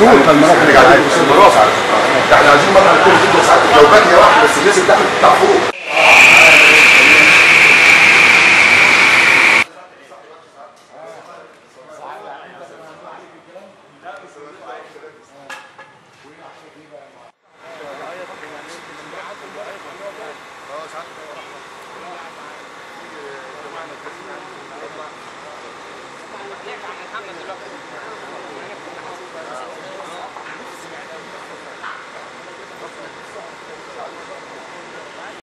طول فالمرافق احنا قاعدين في المرافق. ده احنا عايزين مره نكون جدا ساعات لو بانيه واحده بس لازم تحت بتاع فوق.